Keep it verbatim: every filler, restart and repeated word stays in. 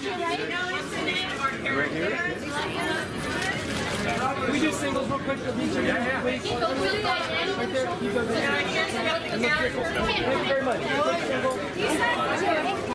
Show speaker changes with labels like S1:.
S1: Right here. Can we do singles real quick? Yeah, yeah. Right there. You go there. And look here. Thank you very much.